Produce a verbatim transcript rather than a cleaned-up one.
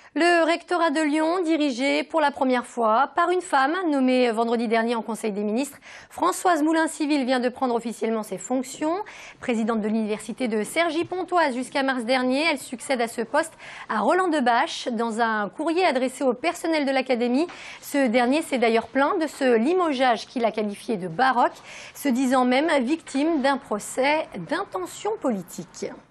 Le rectorat de Lyon, dirigé pour la première fois par une femme nommée vendredi dernier en Conseil des ministres, Françoise Moulin-Civil vient de prendre officiellement ses fonctions. Présidente de l'université de Cergy-Pontoise jusqu'à mars dernier, elle succède à ce poste à Roland Debache. Dans un courrier adressé au personnel de l'académie, ce dernier s'est d'ailleurs plaint de ce limogeage qu'il a qualifié de baroque, se disant même victime d'un procès d'intention politique.